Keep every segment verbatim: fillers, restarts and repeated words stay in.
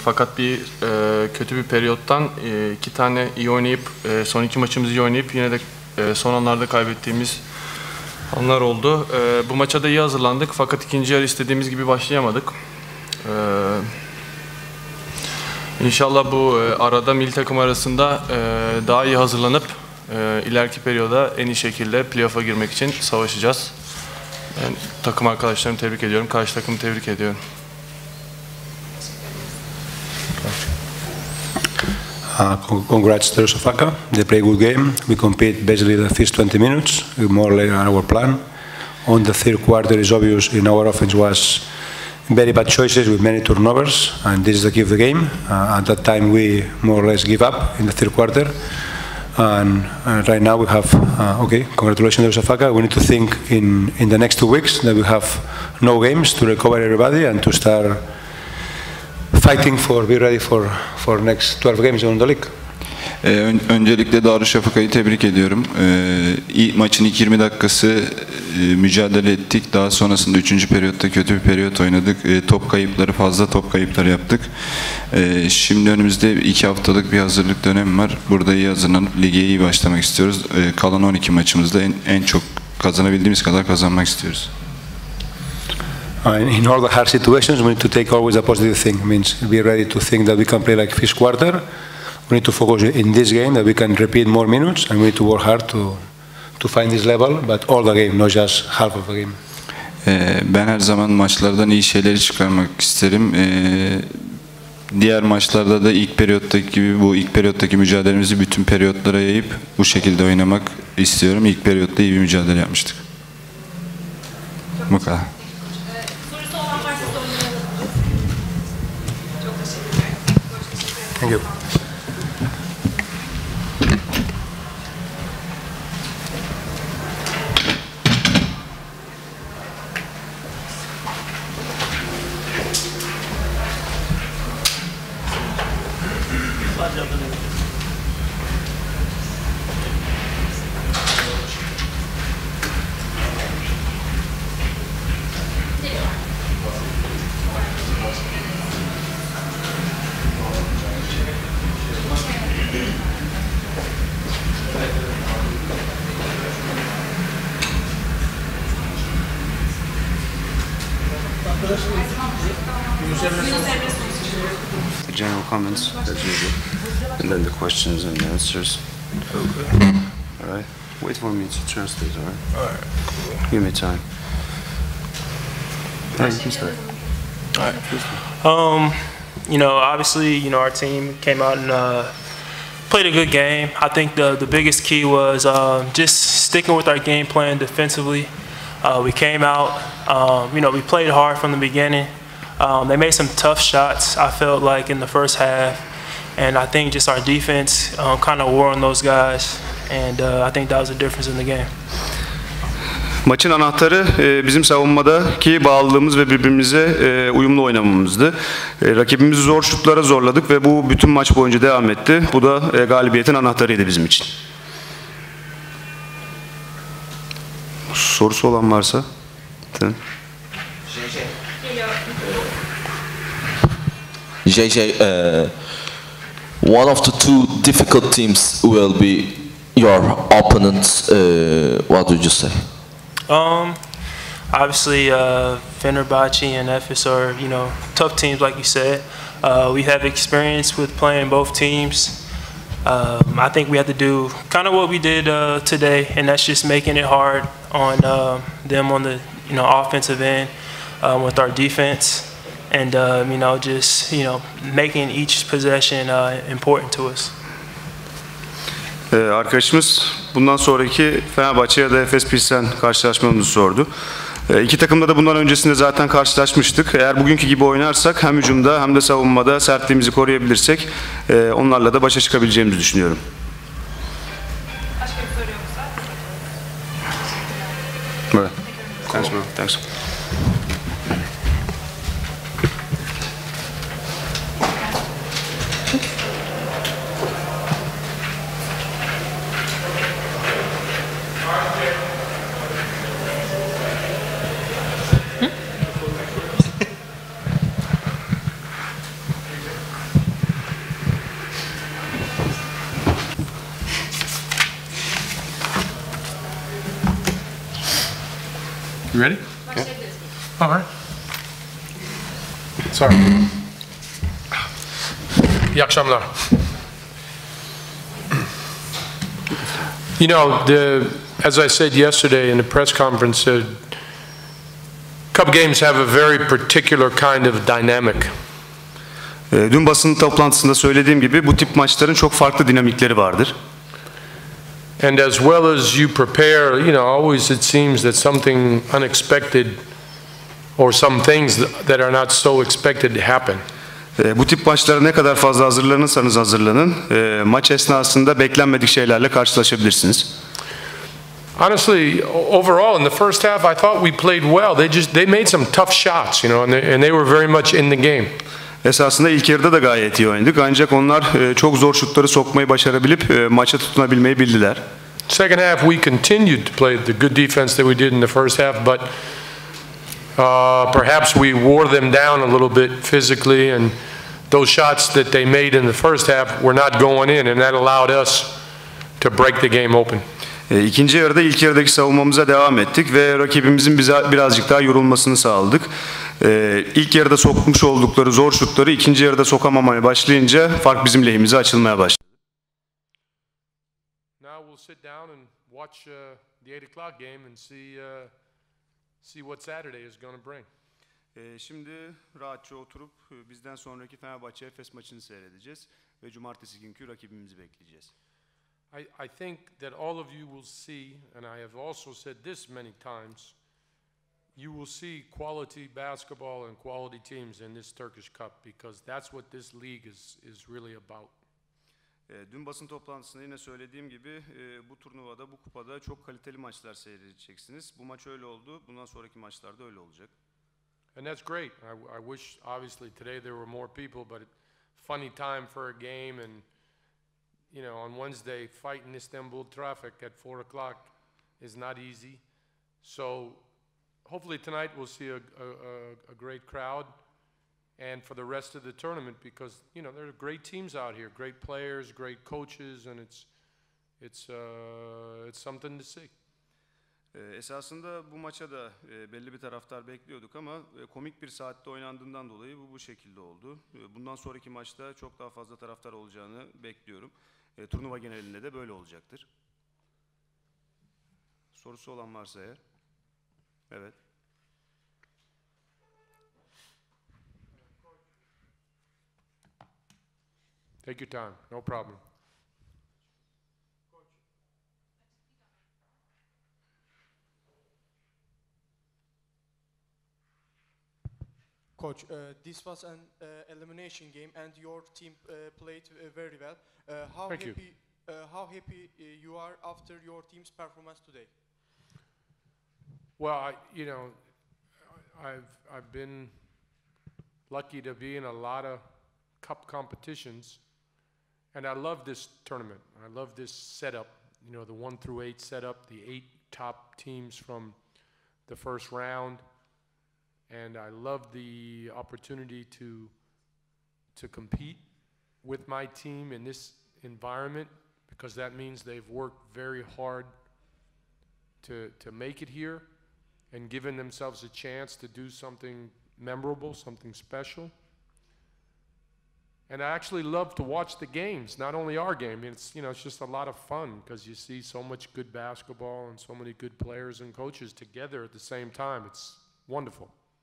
fakat bir e, kötü bir periyottan e, iki tane iyi oynayıp e, son iki maçımızı iyi oynayıp yine de e, son anlarda kaybettiğimiz anlar oldu. E, bu maça da iyi hazırlandık fakat ikinci yarı istediğimiz gibi başlayamadık. E, İnşallah bu e, arada milli takım arasında e, daha iyi hazırlanıp e, ileriki periyoda en iyi şekilde playoff'a girmek için savaşacağız. Ben takım arkadaşlarımı tebrik ediyorum, karşı takımı tebrik ediyorum. Uh, congrats to Sofaka. They play a good game. We compete basically the first twenty minutes, more or less our plan. On the third quarter, is obvious in our offense was very bad choices with many turnovers, and this is the key of the game. Uh, at that time, we more or less give up in the third quarter. And uh, right now we have, uh, okay, congratulations to Sofaka. We need to think in, in the next two weeks that we have no games to recover everybody and to start fighting for, be ready for, for next twelve games on the league. Ee, öncelikle Darüşşafaka'yı tebrik ediyorum. Ee, maçın ilk yirmi dakikası e, mücadele ettik. Daha sonrasında üçüncü periyotta kötü bir periyot oynadık. E, top kayıpları, fazla top kayıpları yaptık. E, şimdi önümüzde iki haftalık bir hazırlık dönemi var. Burada iyi hazırlanıp lige iyi başlamak istiyoruz. E, kalan on iki maçımızda en, en çok kazanabildiğimiz kadar kazanmak istiyoruz. In all the hard situations, we need to take always a positive thing. It means be ready to think that we can play like first quarter. We need to focus in this game that we can repeat more minutes, and we need to work hard to to find this level, but all the game, not just half of the game. Ee, ben her zaman maçlardan iyi şeyleri çıkarmak isterim. Ee, diğer maçlarda da ilk periyottaki gibi bu ilk periyottaki mücadelemizi bütün periyotlara yayıp bu şekilde oynamak istiyorum. İlk periyotta iyi bir mücadele yapmıştık. Bu kadar. Thank you. The general comments, as usual, and then the questions and the answers. Okay. All right. Wait for me to translate. All right. All right. Cool. Give me time. All right, you can start. All right. Um, you know, obviously, you know, our team came out and uh, played a good game. I think the the biggest key was um, just sticking with our game plan defensively. Uh, we came out, um, you know, we played hard from the beginning. Um, they made some tough shots, I felt like, in the first half. And I think just our defense um, kind of wore on those guys. And uh, I think that was the difference in the game. Maçın anahtarı e, bizim savunmadaki bağlılığımız ve birbirimize e, uyumlu oynamamızdı. E, rakibimizi zor şutlara zorladık ve bu bütün maç boyunca devam etti. Bu da e, galibiyetin anahtarıydı bizim için. Sorusu olan varsa? Tamam. J J, uh, one of the two difficult teams will be your opponents. Uh, what would you say? Um, obviously, uh, Fenerbahce and Efes are, you know, tough teams, like you said. Uh, we have experience with playing both teams. Um, I think we have to do kind of what we did uh, today, and that's just making it hard on uh, them on the, you know, offensive end um, with our defense. And, uh, you know, just, you know, making each possession uh, important to us. Ee, arkadaşımız bundan sonraki Fenerbahçe ya da Efes Pilsen karşılaşmamızı sordu. Ee, iki takımda da bundan öncesinde zaten karşılaşmıştık. Eğer bugünkü gibi oynarsak hem hücumda hem de savunmada sertliğimizi koruyabilirsek e, onlarla da başa çıkabileceğimizi düşünüyorum. Başka bir soru yoksa? Böyle. Thanks, bro. Thanks. You ready? Başlayabiliriz. All right. Sorry. İyi akşamlar. You know, the, as I said yesterday in the press conference, uh, Cup games have a very particular kind of dynamic. E, dün basın toplantısında söylediğim gibi bu tip maçların çok farklı dinamikleri vardır. And as well as you prepare, you know, always it seems that something unexpected or some things that are not so expected happen. E, bu tip maçlara ne kadar fazla hazırlanırsanız hazırlanın, e, maç esnasında beklenmedik şeylerle karşılaşabilirsiniz. Honestly, overall in the first half, I thought we played well. They just they made some tough shots, you know, and they, and they were very much in the game. Esasında ilk yarıda da gayet iyi oynadık. Ancak onlar e, çok zor şutları sokmayı başarabilip e, maça tutunabilmeyi bildiler. Second half, we continued to play the good defense that we did in the first half, but uh, perhaps we wore them down a little bit physically, and those shots that they made in the first half were not going in, and that allowed us to break the game open. E, ikinci yarıda ilk yarıdaki savunmamıza devam ettik ve rakibimizin bize birazcık daha yorulmasını sağladık. E, ilk yarıda sokmuş oldukları zor şutları ikinci yarıda sokamamaya başlayınca fark bizim lehimize açılmaya başladı. Now we'll sit down and watch uh, the eight o'clock game and see uh, see what Saturday is going to bring. E, şimdi rahatça oturup e, bizden sonraki Fenerbahçe Efes maçını seyredeceğiz ve cumartesi günkü rakibimizi bekleyeceğiz. I, I think that all of you will see, and I have also said this many times, you will see quality basketball and quality teams in this Turkish Cup because that's what this league is is really about. E, dün basın toplantısında yine söylediğim gibi e, bu turnuvada, bu kupada çok kaliteli maçlar seyredeceksiniz. Bu maç öyle oldu, bundan sonraki maçlarda öyle olacak. And that's great. I, I wish, obviously, today there were more people, but it, funny time for a game, and you know, on Wednesday, fighting Istanbul traffic at four o'clock is not easy. So hopefully tonight we'll see a, a, a great crowd, and for the rest of the tournament, because you know there are great teams out here, great players, great coaches, and it's it's uh, it's something to see. E, esasında bu maça da e, belli bir taraftar bekliyorduk ama e, komik bir saatte oynandığından dolayı bu bu şekilde oldu. E, bundan sonraki maçta çok daha fazla taraftar olacağını bekliyorum. E, turnuva genelinde de böyle olacaktır. Sorusu olan varsa eğer. Evet. Take your time, no problem. Coach, uh, this was an uh, elimination game, and your team uh, played uh, very well. Uh, how Thank you. happy, uh, how happy uh, you are after your team's performance today? Well, I, you know, I've I've been lucky to be in a lot of cup competitions, and I love this tournament. I love this setup. You know, the one through eight setup, the eight top teams from the first round, and I love the opportunity to to compete with my team in this environment, because that means they've worked very hard to to make it here and given themselves a chance to do something memorable, something special. And I actually love to watch the games, not only our game. It's, you know, it's just a lot of fun because you see so much good basketball and so many good players and coaches together at the same time. It's wonderful.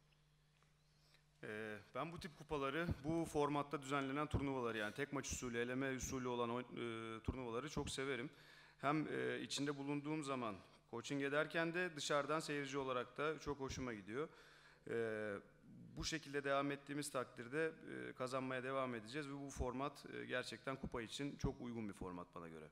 Ee, ben bu tip kupaları, bu formatta düzenlenen turnuvaları, yani tek maç usulü, eleme usulü olan e, turnuvaları çok severim. Hem e, içinde bulunduğum zaman coaching ederken de dışarıdan seyirci olarak da çok hoşuma gidiyor. E, bu şekilde devam ettiğimiz takdirde e, kazanmaya devam edeceğiz ve bu format e, gerçekten kupa için çok uygun bir format bana göre.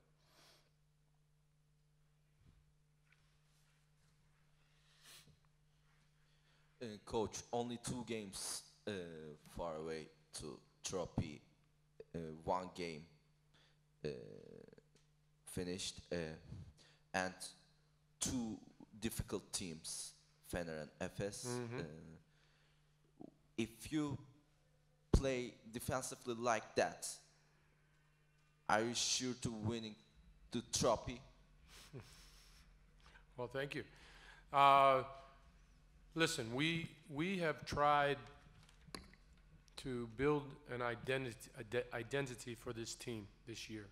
Uh, coach, only two games uh, far away to trophy. Uh, one game uh, finished, uh, and two difficult teams, Fener and Efes. Mhm. Uh, if you play defensively like that, are you sure to winning the trophy? Well, thank you. Uh, Listen, we we have tried to build an identity ide- identity for this team this year,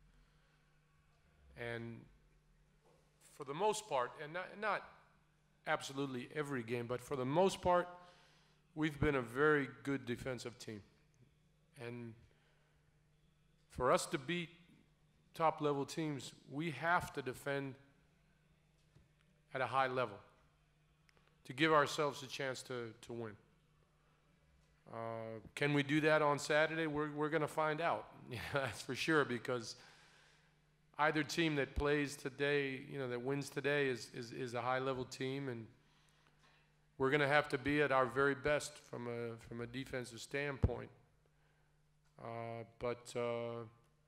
and for the most part, and not, not absolutely every game, but for the most part, we've been a very good defensive team, and for us to beat top level teams, we have to defend at a high level to give ourselves a chance to, to win. Uh, can we do that on Saturday? We're, we're going to find out. Yeah, that's for sure, because either team that plays today, you know, that wins today is, is, is a high-level team, and we're going to have to be at our very best from a, from a defensive standpoint. Uh, but, uh,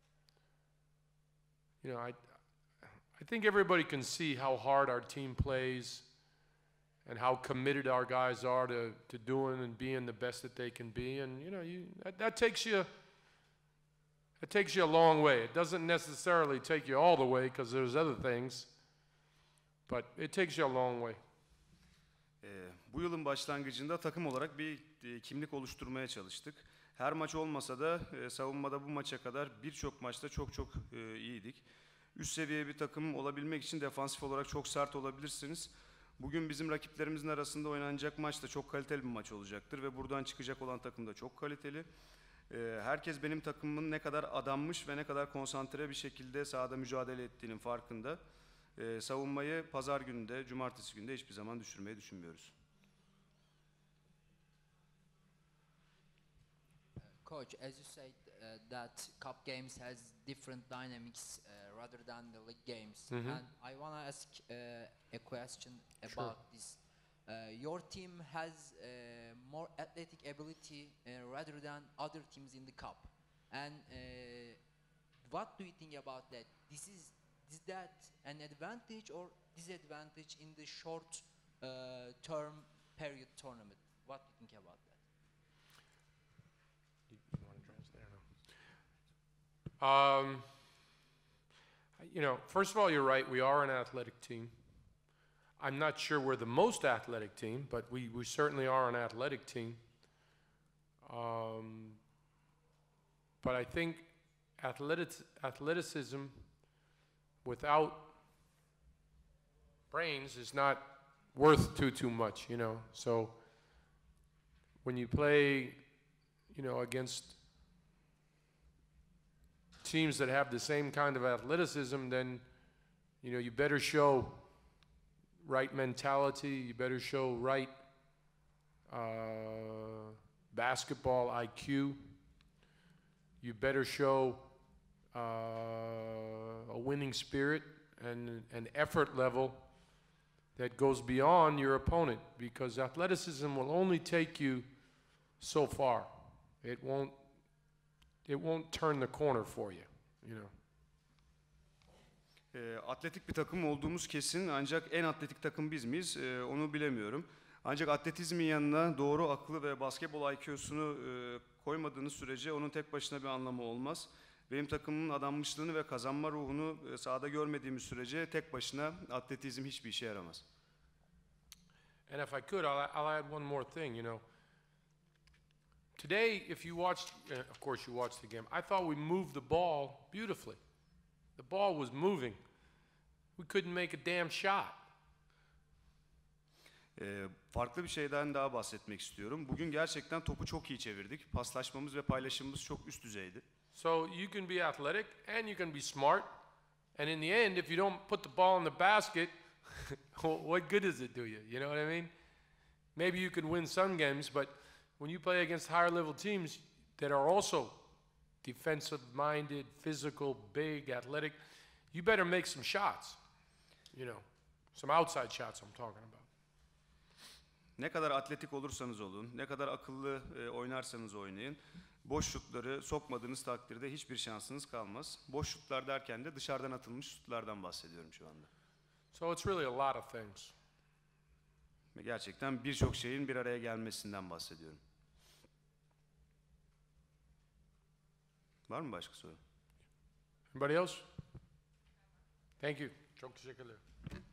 you know, I, I think everybody can see how hard our team plays and how committed our guys are to, to doing and being the best that they can be. And, you know, you, that, that takes you, it takes you a long way. It doesn't necessarily take you all the way, because there's other things, but it takes you a long way. Ee, bu yılın başlangıcında takım olarak bir e, kimlik oluşturmaya çalıştık. Her maç olmasa da e, savunmada bu maça kadar birçok maçta çok çok e, iyiydik. Üst seviye bir takım olabilmek için defansif olarak çok sert olabilirsiniz. Bugün bizim rakiplerimizin arasında oynanacak maç da çok kaliteli bir maç olacaktır ve buradan çıkacak olan takım da çok kaliteli. Ee, herkes benim takımımın ne kadar adanmış ve ne kadar konsantre bir şekilde sahada mücadele ettiğinin farkında. Ee, savunmayı pazar günü de, cumartesi günü de hiçbir zaman düşürmeyi düşünmüyoruz. Coach, as you said uh, that cup games has different dynamics uh, rather than the league games, Mhm. and I want to ask uh, a question about Sure. this. Uh, your team has uh, more athletic ability uh, rather than other teams in the cup, and uh, what do you think about that? This is is that an advantage or disadvantage in the short uh, term period tournament? What do you think about that? You want to translate or no? Um, you know, first of all, you're right. We are an athletic team. I'm not sure we're the most athletic team, but we, we certainly are an athletic team. Um, but I think athletic, athleticism without brains is not worth too, too much, you know. So when you play, you know, against teams that have the same kind of athleticism, then, you know, you better show right mentality, you better show right uh, basketball I Q, you better show uh, a winning spirit and an effort level that goes beyond your opponent, because athleticism will only take you so far. It won't, it won't turn the corner for you, you know. E, atletik bir takım olduğumuz kesin, ancak en atletik takım biz miyiz e, onu bilemiyorum. Ancak atletizmin yanına doğru aklı ve basketbol I Q'sunu e, koymadığınız sürece onun tek başına bir anlamı olmaz. Benim takımımın adanmışlığını ve kazanma ruhunu e, sahada görmediğimiz sürece tek başına atletizm hiçbir işe yaramaz. And if I could, I'll, I'll add one more thing, you know. Today, if you watched, uh, of course you watched the game, I thought we moved the ball beautifully. The ball was moving. We couldn't make a damn shot. E, farklı bir şeyden daha bahsetmek istiyorum. Bugün gerçekten topu çok iyi çevirdik. Paslaşmamız ve paylaşımımız çok üst düzeydi. So you can be athletic and you can be smart. And in the end, if you don't put the ball in the basket, what good does it do you? You know what I mean? Maybe you can win some games, but when you play against higher level teams that are also defensive-minded, physical, big, athletic, you better make some shots. You know, some outside shots I'm talking about. Ne kadar atletik olursanız olun, ne kadar akıllı e, oynarsanız oynayın, boş şutları sokmadığınız takdirde hiçbir şansınız kalmaz. Boş şutlar derken de dışarıdan atılmış şutlardan bahsediyorum şu anda. So it's really a lot of things. Ve gerçekten birçok şeyin bir araya gelmesinden bahsediyorum. Var mı başka soru? Anybody else? Thank you. Çok teşekkürler.